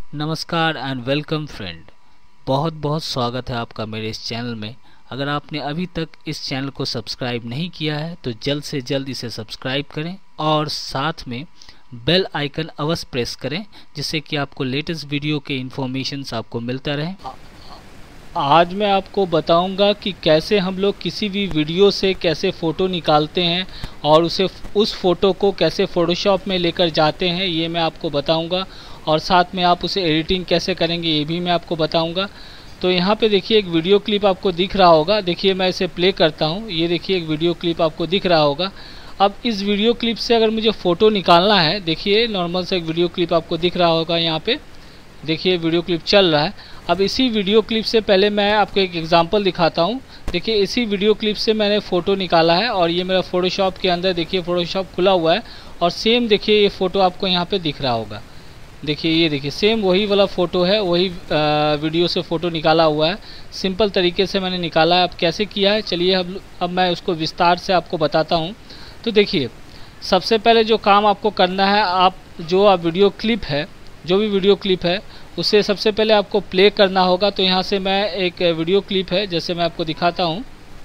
नमस्कार and welcome friend. बहुत बहुत स्वागत है आपका मेरे इस चैनल में। अगर आपने अभी तक इस चैनल को सब्सक्राइब नहीं किया है तो जल्द से जल्द इसे सब्सक्राइब करें और साथ में बेल आइकन अवश्य प्रेस करें, जिससे कि आपको लेटेस्ट वीडियो के इन्फॉर्मेशंस आपको मिलता रहे। आज मैं आपको बताऊंगा कि कैसे हम लोग किसी भी वीडियो से कैसे फ़ोटो निकालते हैं और उस फ़ोटो को कैसे फ़ोटोशॉप में लेकर जाते हैं, ये मैं आपको बताऊंगा। और साथ में आप उसे एडिटिंग कैसे करेंगे ये भी मैं आपको बताऊंगा। तो यहाँ पे देखिए एक वीडियो क्लिप आपको दिख रहा होगा। देखिए मैं इसे प्ले करता हूँ। ये देखिए एक वीडियो क्लिप आपको दिख रहा होगा। अब इस वीडियो क्लिप से अगर मुझे फ़ोटो निकालना है, देखिए नॉर्मल से एक वीडियो क्लिप आपको दिख रहा होगा। यहाँ पे देखिए वीडियो क्लिप चल रहा है। अब इसी वीडियो क्लिप से पहले मैं आपको एक एग्जांपल दिखाता हूँ। देखिए इसी वीडियो क्लिप से मैंने फ़ोटो निकाला है और ये मेरा फ़ोटोशॉप के अंदर देखिए फ़ोटोशॉप खुला हुआ है और सेम देखिए ये फ़ोटो आपको यहाँ पे दिख रहा होगा। देखिए ये देखिए सेम वही वाला फ़ोटो है, वही वीडियो से फ़ोटो निकाला हुआ है। सिंपल तरीके से मैंने निकाला है। अब कैसे किया है चलिए अब मैं उसको विस्तार से आपको बताता हूँ। तो देखिए सबसे पहले जो काम आपको करना है, आप वीडियो क्लिप है, जो भी वीडियो क्लिप है उसे सबसे पहले आपको प्ले करना होगा। तो यहाँ से मैं एक वीडियो क्लिप है, जैसे मैं आपको दिखाता हूँ।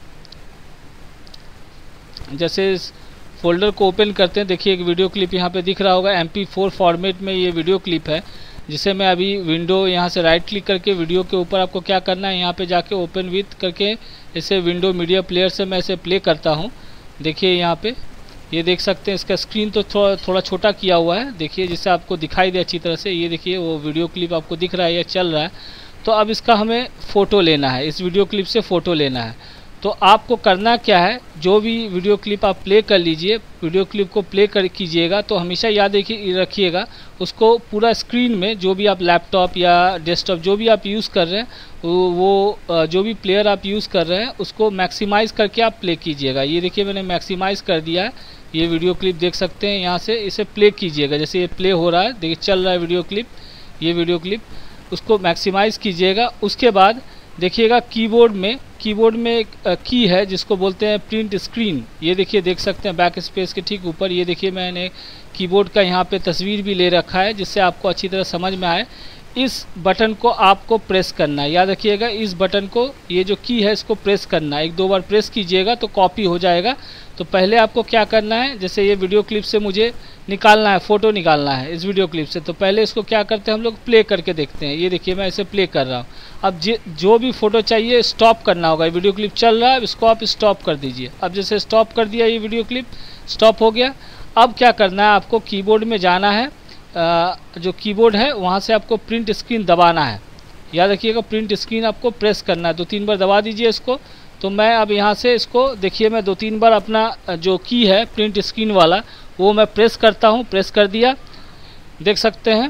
जैसे इस फोल्डर को ओपन करते हैं, देखिए एक वीडियो क्लिप यहाँ पे दिख रहा होगा। MP4 फॉर्मेट में ये वीडियो क्लिप है, जिसे मैं अभी विंडो यहाँ से राइट क्लिक करके वीडियो के ऊपर आपको क्या करना है, यहाँ पे जाके ओपन विथ करके इसे विंडो मीडिया प्लेयर से मैं इसे प्ले करता हूँ। देखिए यहाँ पे ये देख सकते हैं, इसका स्क्रीन तो थोड़ा छोटा किया हुआ है, देखिए जिससे आपको दिखाई दे अच्छी तरह से। ये देखिए वो वीडियो क्लिप आपको दिख रहा है, ये चल रहा है। तो अब इसका हमें फ़ोटो लेना है, इस वीडियो क्लिप से फ़ोटो लेना है। तो आपको करना क्या है, जो भी वीडियो क्लिप आप प्ले कर लीजिए, वीडियो क्लिप को प्ले कर कीजिएगा तो हमेशा याद रखिएगा उसको पूरा स्क्रीन में, जो भी आप लैपटॉप या डेस्कटॉप जो भी आप यूज़ कर रहे हैं वो जो भी प्लेयर आप यूज़ कर रहे हैं उसको मैक्सिमाइज़ करके आप प्ले कीजिएगा। ये देखिए मैंने मैक्सिमाइज़ कर दिया है। ये वीडियो क्लिप देख सकते हैं, यहाँ से इसे प्ले कीजिएगा। जैसे ये प्ले हो रहा है, देखिए चल रहा है वीडियो क्लिप, ये वीडियो क्लिप, उसको मैक्सिमाइज़ कीजिएगा। उसके बाद देखिएगा कीबोर्ड में एक की है जिसको बोलते हैं प्रिंट स्क्रीन। ये देखिए देख सकते हैं बैक स्पेस के ठीक ऊपर। ये देखिए मैंने कीबोर्ड का यहाँ पे तस्वीर भी ले रखा है, जिससे आपको अच्छी तरह समझ में आए। इस बटन को आपको प्रेस करना है, याद रखिएगा इस बटन को, ये जो की है इसको प्रेस करना है। 1-2 बार प्रेस कीजिएगा तो कॉपी हो जाएगा। तो पहले आपको क्या करना है, जैसे ये वीडियो क्लिप से मुझे निकालना है, फ़ोटो निकालना है इस वीडियो क्लिप से, तो पहले इसको क्या करते हैं हम लोग, प्ले करके देखते हैं। ये देखिए मैं इसे प्ले कर रहा हूँ। अब जो भी फ़ोटो चाहिए स्टॉप करना होगा। वीडियो क्लिप चल रहा है, इसको आप स्टॉप कर दीजिए। अब जैसे स्टॉप कर दिया, ये वीडियो क्लिप स्टॉप हो गया। अब क्या करना है, आपको कीबोर्ड में जाना है, जो कीबोर्ड है वहाँ से आपको प्रिंट स्क्रीन दबाना है। याद रखिएगा प्रिंट स्क्रीन आपको प्रेस करना है, 2-3 बार दबा दीजिए इसको। तो मैं अब यहाँ से इसको देखिए मैं 2-3 बार अपना जो की है प्रिंट स्क्रीन वाला वो मैं प्रेस करता हूँ। प्रेस कर दिया, देख सकते हैं।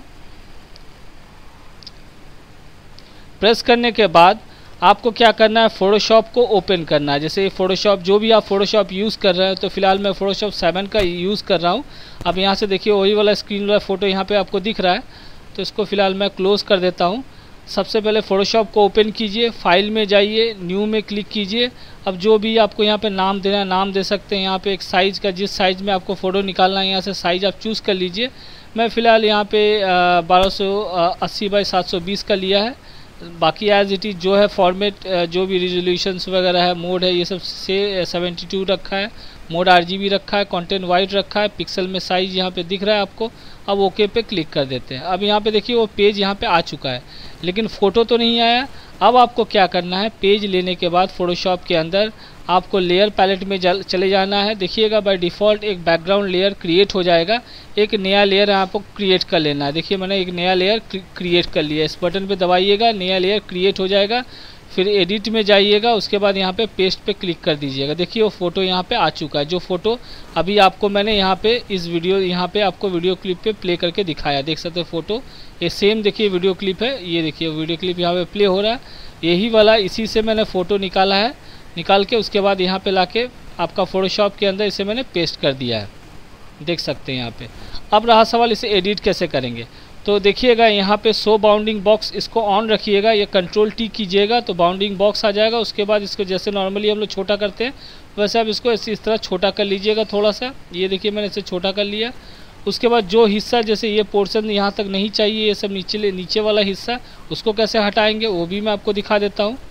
प्रेस करने के बाद आपको क्या करना है, फ़ोटोशॉप को ओपन करना है। जैसे फ़ोटोशॉप, जो भी आप फ़ोटोशॉप यूज़ कर रहे हैं, तो फिलहाल मैं फ़ोटोशॉप 7 का यूज़ कर रहा हूँ। अब यहाँ से देखिए वही वाला स्क्रीन वाला फ़ोटो यहाँ पे आपको दिख रहा है, तो इसको फ़िलहाल मैं क्लोज़ कर देता हूँ। सबसे पहले फ़ोटोशॉप को ओपन कीजिए, फाइल में जाइए, न्यू में क्लिक कीजिए। अब जो भी आपको यहाँ पे नाम देना है नाम दे सकते हैं। यहाँ पे एक साइज़ का, जिस साइज़ में आपको फ़ोटो निकालना है यहाँ से साइज़ आप चूज़ कर लीजिए। मैं फ़िलहाल यहाँ पे 1280 बाई 720 का लिया है। बाकी एज इट इज़ जो है फॉर्मेट, जो भी रिजोल्यूशंस वगैरह है, मोड है, ये सब से 72 रखा है। मोड RGB रखा है, कंटेंट वाइट रखा है, पिक्सल में साइज़ यहाँ पे दिख रहा है आपको। अब ओके पे क्लिक कर देते हैं। अब यहाँ पे देखिए वो पेज यहाँ पे आ चुका है, लेकिन फ़ोटो तो नहीं आया। अब आपको क्या करना है, पेज लेने के बाद फ़ोटोशॉप के अंदर आपको लेयर पैलेट में चले जाना है। देखिएगा बाय डिफ़ॉल्ट एक बैकग्राउंड लेयर क्रिएट हो जाएगा, एक नया लेयर आपको क्रिएट कर लेना है। देखिए मैंने एक नया लेयर क्रिएट कर लिया। इस बटन पे दबाइएगा, नया लेयर क्रिएट हो जाएगा। फिर एडिट में जाइएगा, उसके बाद यहाँ पे पेस्ट पे क्लिक कर दीजिएगा। देखिए वो फ़ोटो यहाँ पे आ चुका है, जो फ़ोटो अभी आपको मैंने यहाँ पे इस वीडियो यहाँ पे आपको वीडियो क्लिप पे प्ले करके दिखाया। देख सकते हो फ़ोटो, ये सेम देखिए वीडियो क्लिप है। ये देखिए वीडियो क्लिप यहाँ पे प्ले हो रहा है, यही वाला, इसी से मैंने फ़ोटो निकाला है। निकाल के उसके बाद यहाँ पे लाके आपका फ़ोटोशॉप के अंदर इसे मैंने पेस्ट कर दिया है, देख सकते हैं यहाँ पे। अब रहा सवाल इसे एडिट कैसे करेंगे। तो देखिएगा यहाँ पे शो बाउंडिंग बॉक्स, इसको ऑन रखिएगा, ये Ctrl+T कीजिएगा तो बाउंडिंग बॉक्स आ जाएगा। उसके बाद इसको जैसे नॉर्मली हम लोग छोटा करते हैं वैसे आप इसको इस तरह छोटा कर लीजिएगा थोड़ा सा। ये देखिए मैंने इसे छोटा कर लिया। उसके बाद जो हिस्सा जैसे ये पोर्शन यहाँ तक नहीं चाहिए, ये सब नीचे वाला हिस्सा, उसको कैसे हटाएंगे वो भी मैं आपको दिखा देता हूँ।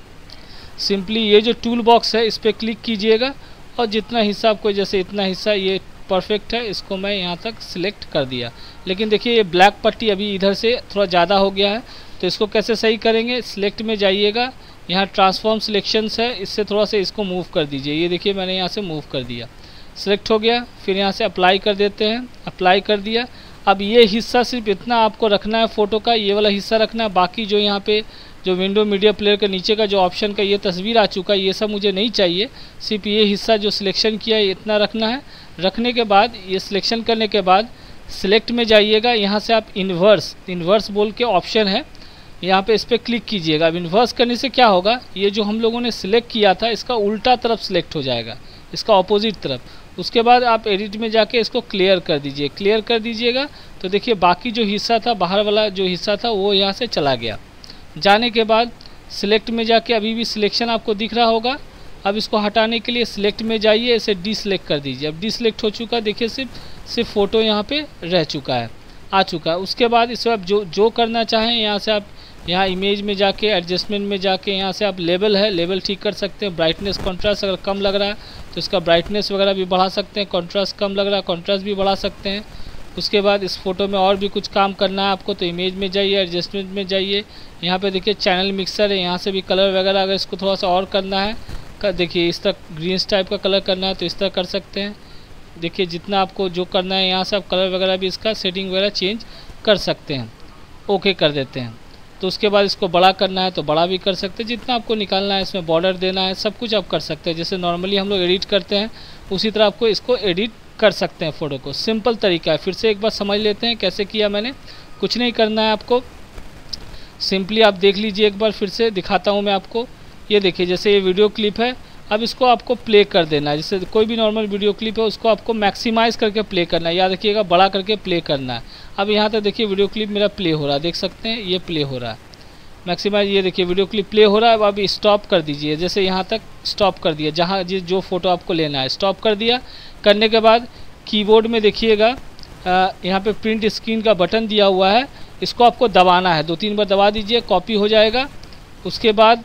सिंपली ये जो टूल बॉक्स है इस पर क्लिक कीजिएगा और जितना हिस्सा आपको, जैसे इतना हिस्सा ये परफेक्ट है, इसको मैं यहाँ तक सिलेक्ट कर दिया। लेकिन देखिए ये ब्लैक पट्टी अभी इधर से थोड़ा ज़्यादा हो गया है, तो इसको कैसे सही करेंगे, सिलेक्ट में जाइएगा, यहाँ ट्रांसफॉर्म सिलेक्शंस है, इससे थोड़ा सा इसको मूव कर दीजिए। ये देखिए मैंने यहाँ से मूव कर दिया, सिलेक्ट हो गया। फिर यहाँ से अप्लाई कर देते हैं, अप्लाई कर दिया। अब ये हिस्सा सिर्फ इतना आपको रखना है फ़ोटो का, ये वाला हिस्सा रखना है। बाकी जो यहाँ पे जो विंडो मीडिया प्लेयर के नीचे का जो ऑप्शन का ये तस्वीर आ चुका है, ये सब मुझे नहीं चाहिए, सिर्फ ये हिस्सा जो सिलेक्शन किया है इतना रखना है। रखने के बाद ये सिलेक्शन करने के बाद सिलेक्ट में जाइएगा, यहाँ से आप इन्वर्स बोल के ऑप्शन है, यहाँ पे इस पर क्लिक कीजिएगा। अब इन्वर्स करने से क्या होगा, ये जो हम लोगों ने सिलेक्ट किया था इसका उल्टा तरफ सिलेक्ट हो जाएगा, इसका ऑपोजिट तरफ। उसके बाद आप एडिट में जाके इसको क्लियर कर दीजिए। क्लियर कर दीजिएगा तो देखिए बाकी जो हिस्सा था, बाहर वाला जो हिस्सा था वो यहाँ से चला गया। जाने के बाद सिलेक्ट में जाके अभी भी सिलेक्शन आपको दिख रहा होगा। अब इसको हटाने के लिए सिलेक्ट में जाइए, इसे डीसिलेक्ट कर दीजिए। अब डीसिलेक्ट हो चुका, देखिए सिर्फ फ़ोटो यहाँ पे रह चुका है, आ चुका है। उसके बाद इसमें आप जो करना चाहें, यहाँ से आप यहाँ इमेज में जाके एडजस्टमेंट में जाके यहाँ से आप लेवल है, लेवल ठीक कर सकते हैं। ब्राइटनेस कॉन्ट्रास्ट अगर कम लग रहा है तो इसका ब्राइटनेस वगैरह भी बढ़ा सकते हैं। कॉन्ट्रास्ट कम लग रहा है, कॉन्ट्रास्ट भी बढ़ा सकते हैं। उसके बाद इस फोटो में और भी कुछ काम करना है आपको तो इमेज में जाइए, एडजस्टमेंट में जाइए। यहाँ पे देखिए चैनल मिक्सर है, यहाँ से भी कलर वगैरह अगर इसको थोड़ा सा और करना है, देखिए इस तरह ग्रीन टाइप का कलर करना है तो इस तरह कर सकते हैं। देखिए जितना आपको जो करना है यहाँ से आप कलर वगैरह भी इसका सेटिंग वगैरह चेंज कर सकते हैं। ओके कर देते हैं। तो उसके बाद इसको बड़ा करना है तो बड़ा भी कर सकते हैं, जितना आपको निकालना है, इसमें बॉर्डर देना है, सब कुछ आप कर सकते हैं। जैसे नॉर्मली हम लोग एडिट करते हैं उसी तरह आपको इसको एडिट कर सकते हैं फ़ोटो को। सिंपल तरीका है। फिर से एक बार समझ लेते हैं कैसे किया मैंने। कुछ नहीं करना है आपको, सिंपली आप देख लीजिए एक बार, फिर से दिखाता हूँ मैं आपको। ये देखिए जैसे ये वीडियो क्लिप है, अब इसको आपको प्ले कर देना है। जैसे कोई भी नॉर्मल वीडियो क्लिप है उसको आपको मैक्सिमाइज़ करके प्ले करना है, याद रखिएगा बड़ा करके प्ले करना है। अब यहाँ तक देखिए वीडियो क्लिप मेरा प्ले हो रहा है, देख सकते हैं ये प्ले हो रहा है मैक्सिमाइज। ये देखिए वीडियो क्लिप प्ले हो रहा है। अब अभी स्टॉप कर दीजिए, जैसे यहाँ तक स्टॉप कर दिया, जहाँ जो फोटो आपको लेना है स्टॉप कर दिया। करने के बाद कीबोर्ड में देखिएगा यहाँ पे प्रिंट स्क्रीन का बटन दिया हुआ है, इसको आपको दबाना है, 2-3 बार दबा दीजिए, कॉपी हो जाएगा। उसके बाद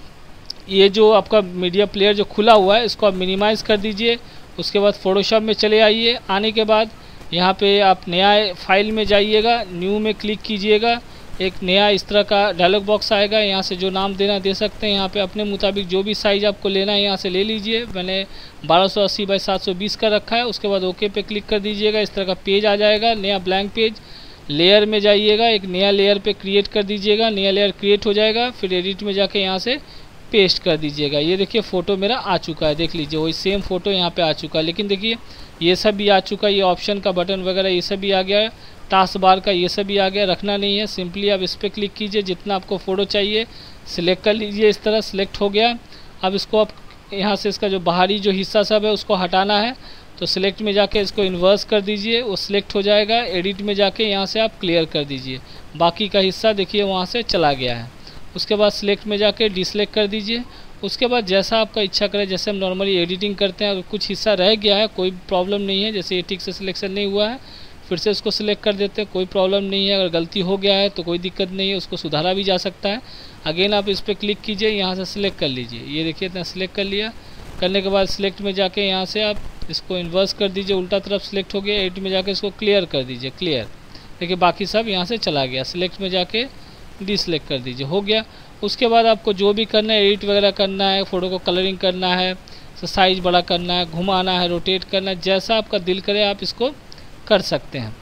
ये जो आपका मीडिया प्लेयर जो खुला हुआ है इसको आप मिनिमाइज़ कर दीजिए। उसके बाद फोटोशॉप में चले आइए। आने के बाद यहाँ पे आप नया फाइल में जाइएगा, न्यू में क्लिक कीजिएगा, एक नया इस तरह का डायलॉग बॉक्स आएगा। यहाँ से जो नाम देना दे सकते हैं, यहाँ पे अपने मुताबिक जो भी साइज़ आपको लेना है यहाँ से ले लीजिए। मैंने 1280 बाई 720 का रखा है। उसके बाद ओके पे क्लिक कर दीजिएगा, इस तरह का पेज आ जाएगा, नया ब्लैंक पेज। लेयर में जाइएगा, एक नया लेयर पे क्रिएट कर दीजिएगा, नया लेयर क्रिएट हो जाएगा। फिर एडिट में जाके यहाँ से पेस्ट कर दीजिएगा। ये देखिए फ़ोटो मेरा आ चुका है, देख लीजिए वही सेम फ़ोटो यहाँ पे आ चुका है। लेकिन देखिए ये सब भी आ चुका है, ये ऑप्शन का बटन वगैरह ये सब भी आ गया है, टास्क बार का ये सब भी आ गया। रखना नहीं है, सिंपली आप इस पर क्लिक कीजिए, जितना आपको फ़ोटो चाहिए सिलेक्ट कर लीजिए। इस तरह सिलेक्ट हो गया। अब इसको आप यहाँ से इसका जो बाहरी जो हिस्सा सब है उसको हटाना है तो सिलेक्ट में जाके इसको इन्वर्स कर दीजिए, वो सिलेक्ट हो जाएगा। एडिट में जाके यहाँ से आप क्लियर कर दीजिए, बाकी का हिस्सा देखिए वहाँ से चला गया है। उसके बाद सिलेक्ट में जाके डिसलेक्ट कर दीजिए। उसके बाद जैसा आपका इच्छा करे, जैसे हम नॉर्मली एडिटिंग करते हैं, अगर कुछ हिस्सा रह गया है कोई प्रॉब्लम नहीं है, जैसे ये ठीक से सिलेक्शन नहीं हुआ है फिर से इसको सिलेक्ट कर देते हैं, कोई प्रॉब्लम नहीं है। अगर गलती हो गया है तो कोई दिक्कत नहीं है, उसको सुधारा भी जा सकता है। अगेन आप इस पर क्लिक कीजिए, यहाँ से सिलेक्ट कर लीजिए। ये देखिए इतना सिलेक्ट कर लिया। करने के बाद सिलेक्ट में जाके यहाँ से आप इसको इन्वर्स कर दीजिए, उल्टा तरफ सिलेक्ट हो गया। एडिट में जाके इसको क्लियर कर दीजिए, क्लियर। देखिए बाकी सब यहाँ से चला गया। सिलेक्ट में जाके डिसलेक्ट कर दीजिए, हो गया। उसके बाद आपको जो भी करना है, एडिट वगैरह करना है, फ़ोटो को कलरिंग करना है, साइज़ बड़ा करना है, घुमाना है, रोटेट करना है, जैसा आपका दिल करे आप इसको कर सकते हैं।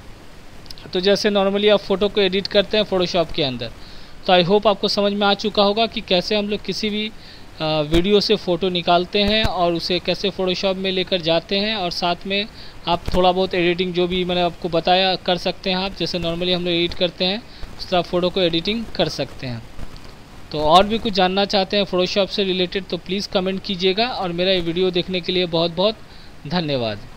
तो जैसे नॉर्मली आप फ़ोटो को एडिट करते हैं फ़ोटोशॉप के अंदर। तो आई होप आपको समझ में आ चुका होगा कि कैसे हम लोग किसी भी वीडियो से फ़ोटो निकालते हैं और उसे कैसे फ़ोटोशॉप में लेकर जाते हैं, और साथ में आप थोड़ा बहुत एडिटिंग जो भी मैंने आपको बताया कर सकते हैं आप, जैसे नॉर्मली हम लोग एडिट करते हैं उस तरह फ़ोटो को एडिटिंग कर सकते हैं। तो और भी कुछ जानना चाहते हैं फ़ोटोशॉप से रिलेटेड तो प्लीज़ कमेंट कीजिएगा, और मेरा ये वीडियो देखने के लिए बहुत बहुत धन्यवाद।